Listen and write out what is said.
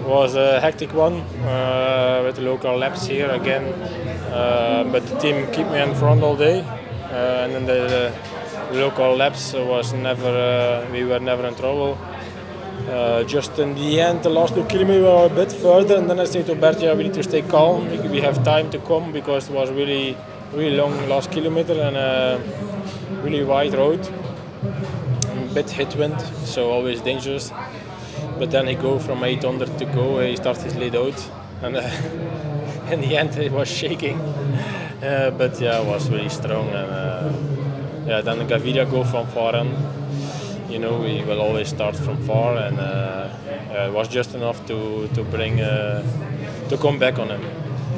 was a hectic one with the local laps here again, but the team kept me in front all day, and then the local laps was never we were never in trouble. Just in the end, the last 2 kilometers were a bit further, and then I said to Bert, yeah, we need to stay calm. We have time to come because it was really long last kilometer and a really wide road, a bit headwind, so always dangerous. But then he go from 800 to go, he started his lead out, and in the end he was shaking. But yeah, it was really strong, and yeah, then Gaviria go from far on. You know, we will always start from far, and it was just enough to bring to come back on him.